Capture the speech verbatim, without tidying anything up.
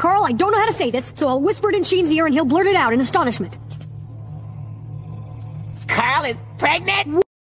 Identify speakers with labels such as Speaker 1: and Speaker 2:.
Speaker 1: Carl, I don't know how to say this, so I'll whisper it in Sheen's ear and he'll blurt it out in astonishment.
Speaker 2: Carl is pregnant?